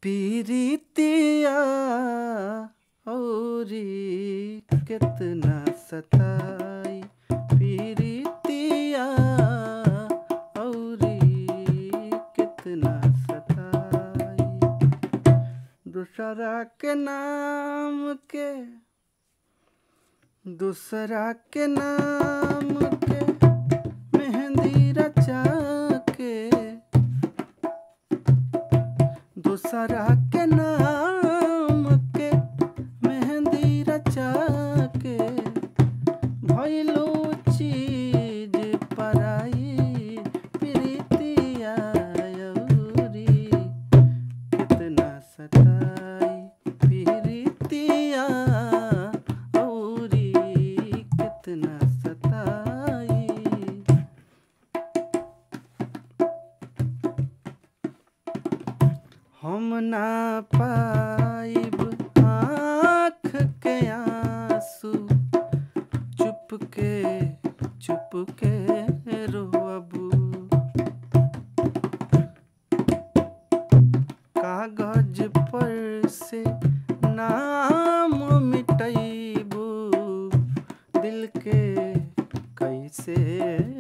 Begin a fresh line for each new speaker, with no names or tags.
पीरितिया औरी कितना सताई, पीरितिया औरी कितना सताई। दूसरा के नाम के, दूसरा के नाम के मेहंदी रचा के, दूसरा के नाम के मेहंदी रचा के भइलो चीज पराई, प्रीतिया औरी कितना सताई, प्रीतिया औरी कितना सताई। हम ना पाइब आँख के आंसू, चुप के रोअबू। कागज पर से नाम मिटैबू, दिल के कैसे